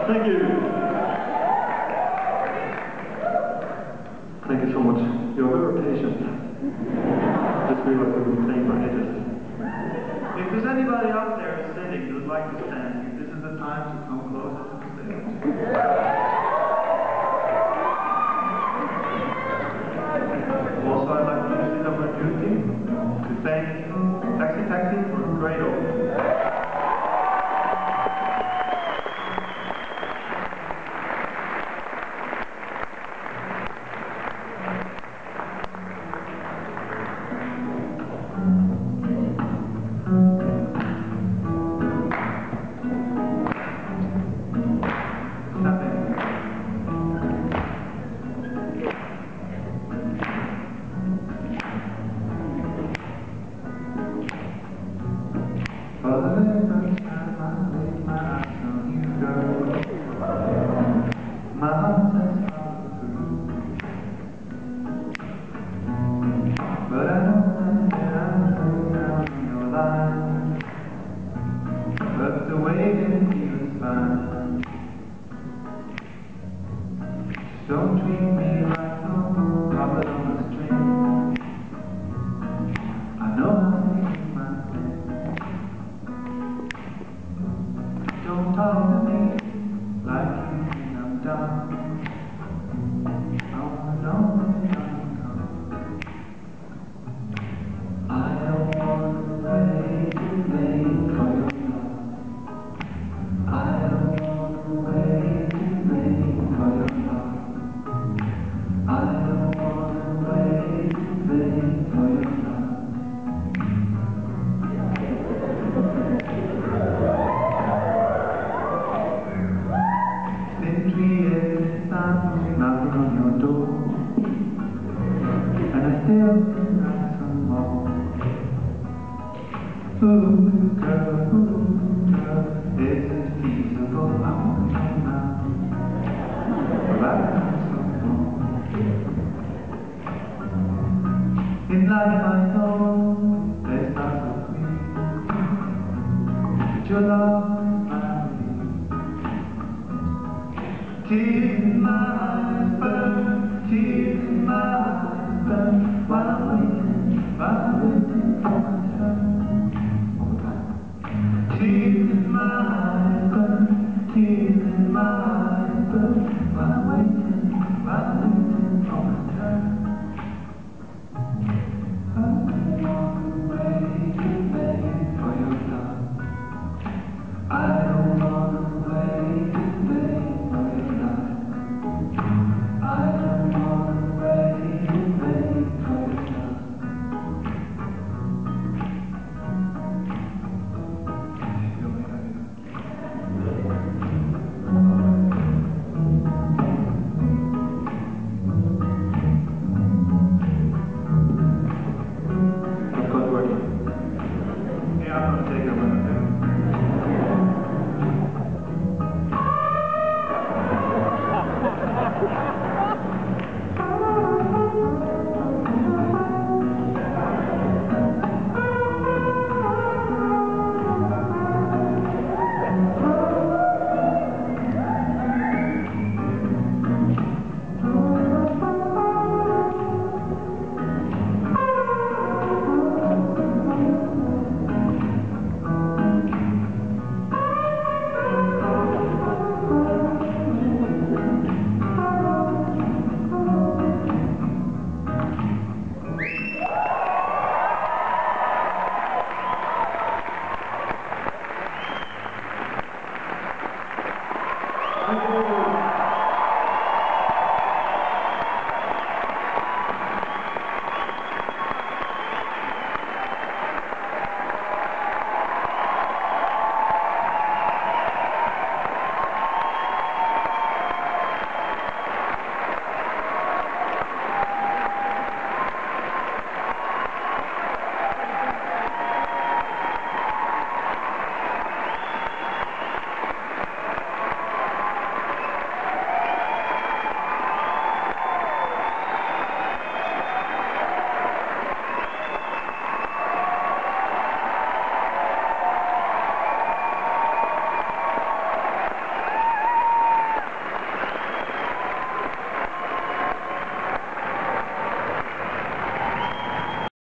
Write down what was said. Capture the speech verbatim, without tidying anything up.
Thank you. Thank you so much. You're very patient. Just realized we've been playing for ages. If there's anybody out there sitting who'd like to stand, this is the time to come closer to the stage. Also, I'd like to use this opportunity to thank Taxi Taxi for a great opening. Don't treat me like no puppet on the string. I know how to make my thing. Don't talk to me like you think I'm dumb. I wanna know when I'm come. I don't want to wait too late for your love. I don't want to wait too late for your love. I don't want to wait too late for your love. It's been three years since I'm knocking on your door, and I still can write some more. Ooh, girl, ooh, girl, is it feasible? I want to come now, but I have some more. In life I know there's not so quick, but your love is my relief. Tears in my eyes burn, tears in my eyes burn, while I'm waiting, while I'm waiting for my turn. One more time. Tears in my eyes burn, tears in my eyes burn, while I'm waiting, while I'm waiting for my turn. I don't want to wait too late for your love. I don't want to wait too late for your love. I don't want to wait too late for your love. Thank you.